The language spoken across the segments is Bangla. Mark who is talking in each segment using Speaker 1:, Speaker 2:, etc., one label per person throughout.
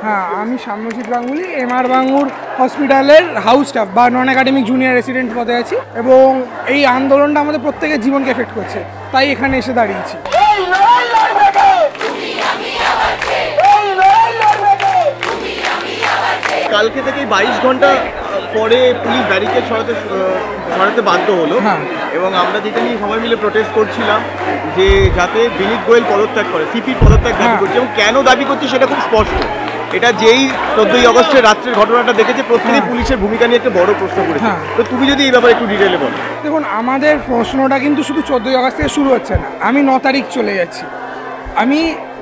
Speaker 1: হ্যাঁ, আমি সাম্যজিৎ গাঙ্গুলি এমআর বাঙ্গুর হসপিটালের হাউস স্টাফ বা নন একাডেমিক জুনিয়র রেসিডেন্ট পদে আছি এবং এই আন্দোলনটা আমাদের প্রত্যেকের জীবনকে এফেক্ট করছে, তাই এখানে এসে দাঁড়িয়েছি।
Speaker 2: কালকে থেকে 22 ঘন্টা পরে পুলিশ ব্যারিকেড সরাতে বাধ্য হলো এবং আমরা যেটা নিয়ে সবাই মিলে প্রোটেস্ট করছিলাম যে যাতে বিনীত গোয়েল পদত্যাগ করে, সিপির পদত্যাগ দাবি করছে এবং কেন দাবি করছে সেটা খুব স্পষ্ট। এটা যেই 14ই আগস্টের রাত্রের ঘটনাটা দেখেছে প্রত্যেকেই পুলিশের ভূমিকা নিয়ে একটা বড় প্রশ্ন করেছে। তো তুমি যদি এই ব্যাপারে একটু ডিটেলে বলো।
Speaker 1: দেখুন, আমাদের প্রশ্নটা কিন্তু শুধু 14ই আগস্ট থেকে শুরু হচ্ছে না, আমি 9 তারিখ চলে যাচ্ছি। আমি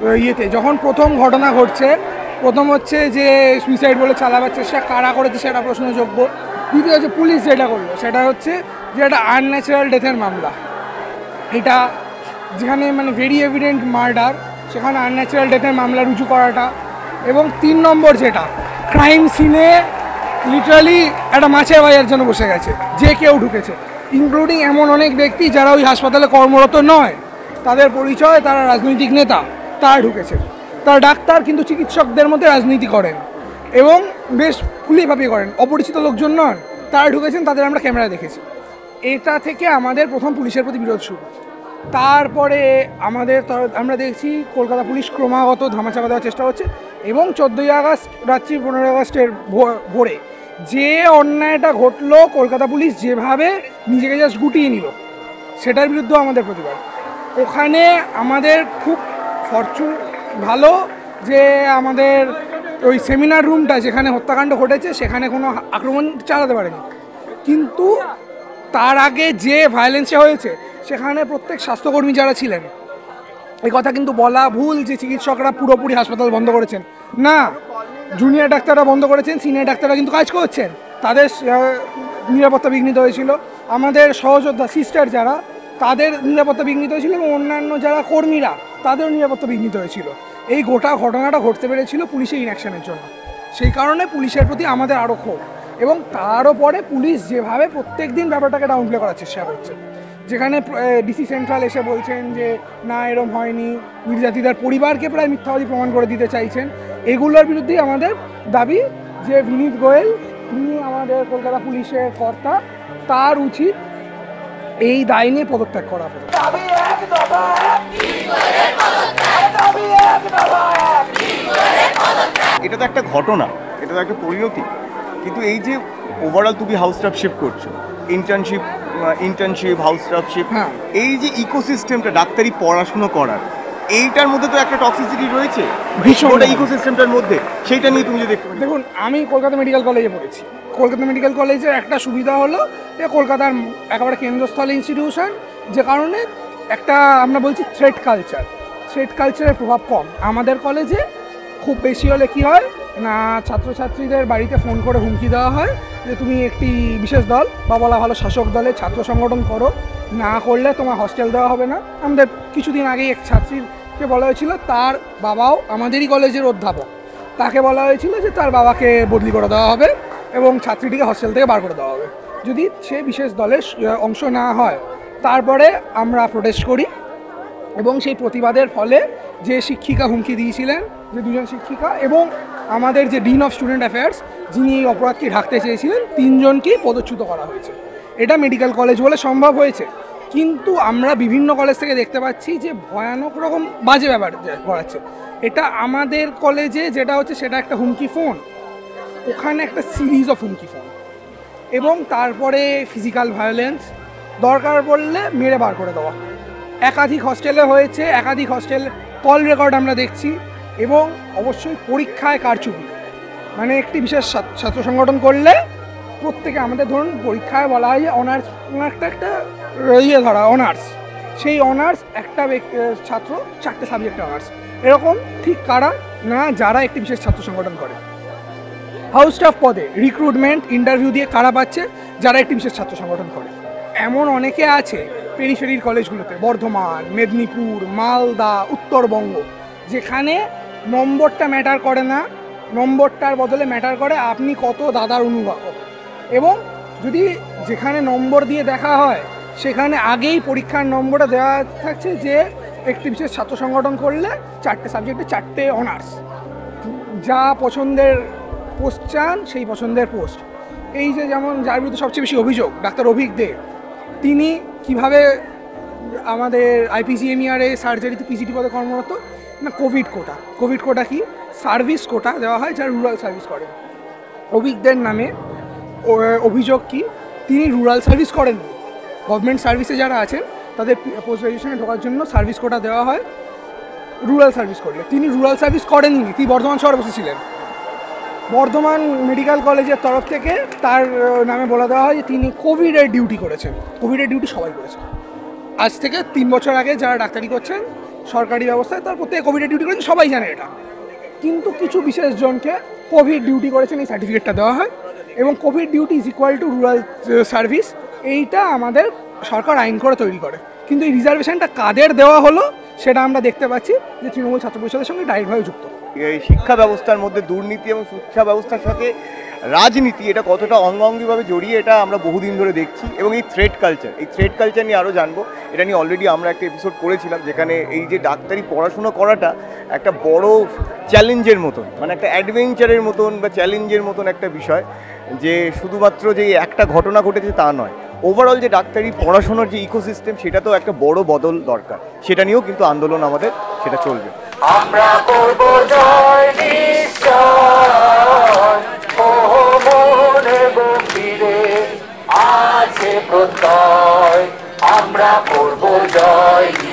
Speaker 1: যখন প্রথম ঘটনা ঘটছে, প্রথম হচ্ছে যে সুইসাইড বলে চালাবার চেষ্টা কারা করেছে সেটা প্রশ্নযোগ্য। দ্বিতীয় হচ্ছে পুলিশ যেটা করলো সেটা হচ্ছে যে একটা আনন্যাচারাল ডেথের মামলা, এটা যেখানে মানে ভেরি এভিডেন্ট মার্ডার, সেখানে আনন্যাচারাল ডেথের মামলা রুজু করাটা। এবং 3 নম্বর যেটা ক্রাইম সিনে লিটারালি একটা মাছের বাজার জন্য বসে গেছে, যে কেউ ঢুকেছে, ইনক্লুডিং এমন অনেক ব্যক্তি যারা ওই হাসপাতালে কর্মরত নয়, তাদের পরিচয় তারা রাজনৈতিক নেতা, তারা ঢুকেছে। তারা ডাক্তার কিন্তু চিকিৎসকদের মধ্যে রাজনীতি করেন এবং বেশ ফুলিয়ে করেন, অপরিচিত লোকজন নন, তারা ঢুকেছেন, তাদের আমরা ক্যামেরায় দেখেছি। এটা থেকে আমাদের প্রথম পুলিশের প্রতি বিরোধ শুরু। তারপরে আমরা দেখছি কলকাতা পুলিশ ক্রমাগত ধামাচাপা দেওয়ার চেষ্টা হচ্ছে এবং 14ই আগস্ট রাত্রি 15 আগস্টের ভোরে যে অন্যায়টা ঘটলো, কলকাতা পুলিশ যেভাবে নিজেকে জাস্ট গুটিয়ে নিল, সেটার বিরুদ্ধে আমাদের প্রতিবাদ। ওখানে আমাদের খুব ফরচুন ভালো যে আমাদের ওই সেমিনার রুমটা যেখানে হত্যাকাণ্ড ঘটেছে সেখানে কোনো আক্রমণ চালাতে পারেনি, কিন্তু তার আগে যে ভায়োলেন্সটা হয়েছে সেখানে প্রত্যেক স্বাস্থ্যকর্মী যারা ছিলেন, এই কথা কিন্তু বলা ভুল যে চিকিৎসকরা পুরোপুরি হাসপাতাল বন্ধ করেছেন, না, জুনিয়র ডাক্তাররা বন্ধ করেছেন, সিনিয়র ডাক্তাররা কিন্তু কাজ করছেন, তাদের নিরাপত্তা বিঘ্নিত হয়েছিল। আমাদের সহযোদ্ধা সিস্টার যারা, তাদের নিরাপত্তা বিঘ্নিত হয়েছিল এবং অন্যান্য যারা কর্মীরা, তাদেরও নিরাপত্তা বিঘ্নিত হয়েছিল। এই গোটা ঘটনাটা ঘটতে পেরেছিল পুলিশের ইনঅ্যাকশনের জন্য, সেই কারণে পুলিশের প্রতি আমাদের আরও ক্ষোভ। এবং তারও পরে পুলিশ যেভাবে প্রত্যেক দিন ব্যাপারটাকে ডাউনপ্লে করার চেষ্টা করছে, যেখানে ডিসি সেন্ট্রাল এসে বলছেন যে না এরম হয়নি, নির্যাতিতার পরিবারকে প্রায় মিথ্যাবাদী প্রমাণ করে দিতে চাইছেন, এগুলোর বিরুদ্ধেই আমাদের দাবি যে বিনীত গোয়েল, তিনি আমাদের কলকাতা পুলিশের কর্তা, তার উচিত এই দায় নিয়ে পদত্যাগ করা।
Speaker 2: এটা তো একটা ঘটনা, এটা তো একটা পরিণতি, কিন্তু এই যে ওভারঅল তুমি হাউস স্টাফ শিফট করছো, ইন্টার্নশিপ হাউস স্টাফশিপ, এই যে ইকোসিস্টেমটা ডাক্তারি পড়াশুনো করার, এইটার মধ্যে তো একটা টক্সিসিটি রয়েছে ভীষণ ইকোসিস্টেমটার মধ্যে, সেইটা নিয়ে তুমি যদি
Speaker 1: দেখুন, আমি কলকাতা মেডিকেল কলেজে পড়েছি। কলকাতা মেডিকেল কলেজের একটা সুবিধা হলো যে কলকাতার একেবারে কেন্দ্রস্থল ইনস্টিটিউশন, যে কারণে একটা আমরা বলছি থ্রেট কালচারের প্রভাব কম। আমাদের কলেজে খুব বেশি হলে কি হয় না, ছাত্রছাত্রীদের বাড়িতে ফোন করে হুমকি দেওয়া হয় যে তুমি একটি বিশেষ দল বা বলা ভালো শাসক দলের ছাত্র সংগঠন করো, না করলে তোমার হস্টেল দেওয়া হবে না। আমাদের কিছুদিন আগেই এক ছাত্রীকে বলা হয়েছিল, তার বাবাও আমাদেরই কলেজের অধ্যাপক, তাকে বলা হয়েছিল যে তার বাবাকে বদলি করে দেওয়া হবে এবং ছাত্রীটিকে হস্টেল থেকে বার করে দেওয়া হবে যদি সে বিশেষ দলের অংশ না হয়। তারপরে আমরা প্রোটেস্ট করি এবং সেই প্রতিবাদের ফলে যে শিক্ষিকা হুমকি দিয়েছিলেন, যে 2জন শিক্ষিকা এবং আমাদের যে ডিন অফ স্টুডেন্ট অ্যাফেয়ার্স, যিনি এই অপরাধকে ঢাকতে চেয়েছিলেন, 3 জনকেই পদচ্যুত করা হয়েছে। এটা মেডিকেল কলেজ বলে সম্ভব হয়েছে, কিন্তু আমরা বিভিন্ন কলেজ থেকে দেখতে পাচ্ছি যে ভয়ানক রকম বাজে ব্যাপার করাচ্ছে। এটা আমাদের কলেজে যেটা হচ্ছে সেটা একটা হুমকি ফোন, ওখানে একটা সিরিজ অফ হুমকি ফোন এবং তারপরে ফিজিক্যাল ভায়োলেন্স, দরকার পড়লে মেরে বার করে দেওয়া। একাধিক হস্টেলে হয়েছে, একাধিক হস্টেল কল রেকর্ড আমরা দেখছি এবং অবশ্যই পরীক্ষায় কারচুপি, মানে একটি বিশেষ ছাত্র সংগঠন করলে প্রত্যেকে, আমাদের ধরুন পরীক্ষায় বলা হয় যে অনার্স, একটা ধরা অনার্স, সেই অনার্স একটা ছাত্র 4টে সাবজেক্টে অনার্স, এরকম ঠিক কারা না যারা একটি বিশেষ ছাত্র সংগঠন করে। হাউস স্টাফ পদে রিক্রুটমেন্ট ইন্টারভিউ দিয়ে কারা পাচ্ছে, যারা একটি বিশেষ ছাত্র সংগঠন করে। এমন অনেকে আছে পেরিফেরির কলেজগুলোতে, বর্ধমান, মেদিনীপুর, মালদা, উত্তরবঙ্গ, যেখানে নম্বরটা ম্যাটার করে না, নম্বরটার বদলে ম্যাটার করে আপনি কত দাদার অনুবাদক। এবং যদি যেখানে নম্বর দিয়ে দেখা হয় সেখানে আগেই পরীক্ষার নম্বরটা দেওয়া থাকছে যে একটি বিশেষ ছাত্র সংগঠন করলে 4টে সাবজেক্টে 4টে অনার্স, যা পছন্দের পোস্ট চান সেই পছন্দের পোস্ট। এই যে যেমন যার বিরুদ্ধে সবচেয়ে বেশি অভিযোগ ডাক্তার অভিক দে, তিনি কিভাবে আমাদের আইপিজিএমইআর সার্জারিতে পিজিটি পদে কর্মরত না, কোভিড কোটা কি সার্ভিস কোটা দেওয়া হয় যারা রুরাল সার্ভিস করে। অভিকদের নামে অভিযোগ কি তিনি রুরাল সার্ভিস করেননি। গভর্নমেন্ট সার্ভিসে যারা আছেন তাদের পোস্ট গ্রাজুয়েশনে ঢোকার জন্য সার্ভিস কোটা দেওয়া হয়, রুরাল সার্ভিস করলে তিনি রুরাল সার্ভিস করেননি। তিনি বর্ধমান শহরে বসেছিলেন, বর্ধমান মেডিকেল কলেজের তরফ থেকে তার নামে বলে দেওয়া হয় যে তিনি কোভিডের ডিউটি করেছেন। কোভিডের ডিউটি সবাই করেছে। আজ থেকে 3 বছর আগে যারা ডাক্তারি করছেন সরকারি ব্যবস্থায় তার প্রত্যেকে কোভিডের ডিউটি করেছেন, সবাই জানে এটা। কিন্তু কিছু বিশেষ জনকে কোভিড ডিউটি করেছেন এই সার্টিফিকেটটা দেওয়া হয়, এবং COVID duty is equal to rural service, এইটা আমাদের সরকার আইন করে তৈরি করে। কিন্তু এই রিজার্ভেশনটা কাদের দেওয়া হলো সেটা আমরা দেখতে পাচ্ছি যে তৃণমূল ছাত্র পরিষদের সঙ্গে ডাইরেক্টভাবে যুক্ত।
Speaker 2: এই শিক্ষা ব্যবস্থার মধ্যে দুর্নীতি এবং শিক্ষা ব্যবস্থার সাথে রাজনীতি এটা কতটা অঙ্গাঙ্গিভাবে জড়িয়ে এটা আমরা বহুদিন ধরে দেখছি। এবং এই থ্রেড কালচার নিয়ে আরও জানবো। এটা নিয়ে অলরেডি আমরা একটা এপিসোড করেছিলাম, যেখানে এই যে ডাক্তারি পড়াশুনো করাটা একটা বড় চ্যালেঞ্জের মতন, মানে একটা অ্যাডভেঞ্চারের মতন বা চ্যালেঞ্জের মতন একটা বিষয়, যে শুধুমাত্র যে একটা ঘটনা ঘটেছে তা নয়, ওভারঅল যে ডাক্তারি পড়াশোনার যে ইকোসিস্টেম সেটা তো একটা বড় বদল দরকার। সেটা নিয়েও কিন্তু আন্দোলন আমাদের সেটা চলবে।
Speaker 3: আমরা করব জয় নিশ্চয়, মনে গভীরে আছে প্রত্যয়, আমরা করব জয়।